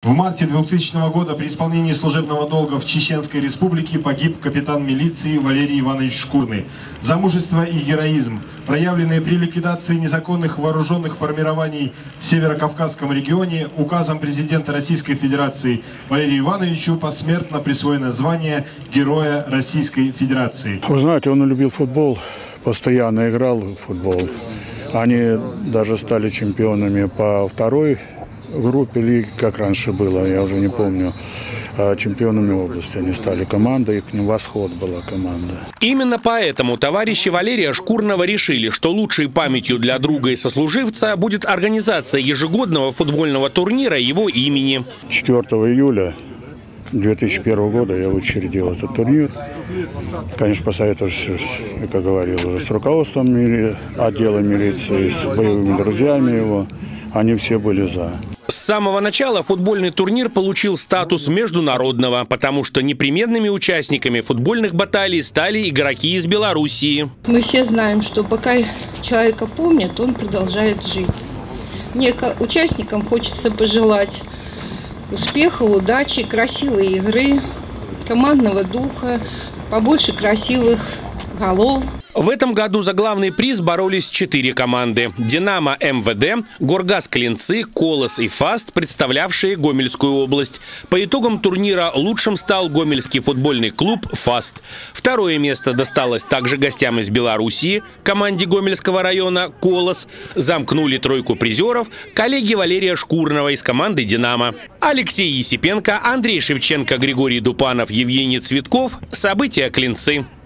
В марте 2000 года при исполнении служебного долга в Чеченской Республике погиб капитан милиции Валерий Иванович Шкурный. За мужество и героизм, проявленные при ликвидации незаконных вооруженных формирований в Северо-Кавказском регионе, указом президента Российской Федерации Валерию Ивановичу посмертно присвоено звание Героя Российской Федерации. Вы знаете, он любил футбол, постоянно играл в футбол. Они даже стали чемпионами по второй группе лиги, как раньше было, я уже не помню. Чемпионами области они стали командой, их «Восход» была команда. Именно поэтому товарищи Валерия Шкурного решили, что лучшей памятью для друга и сослуживца будет организация ежегодного футбольного турнира его имени. 4 июля 2001 года я учредил этот турнир. Конечно, посоветовавшись, как говорил, уже с руководством отдела милиции, с боевыми друзьями его, они все были за. С самого начала футбольный турнир получил статус международного, потому что непременными участниками футбольных баталий стали игроки из Белоруссии. Мы все знаем, что пока человека помнят, он продолжает жить. Мне, участникам, хочется пожелать успеха, удачи, красивой игры, командного духа, побольше красивых голов. В этом году за главный приз боролись 4 команды: «Динамо» МВД, «Горгаз Клинцы», «Колос» и «Фаст», представлявшие Гомельскую область. По итогам турнира лучшим стал гомельский футбольный клуб «Фаст». Второе место досталось также гостям из Белоруссии, команде Гомельского района «Колос». Замкнули тройку призеров коллеги Валерия Шкурного из команды «Динамо». Алексей Есипенко, Андрей Шевченко, Григорий Дупанов, Евгений Цветков. События Клинцы.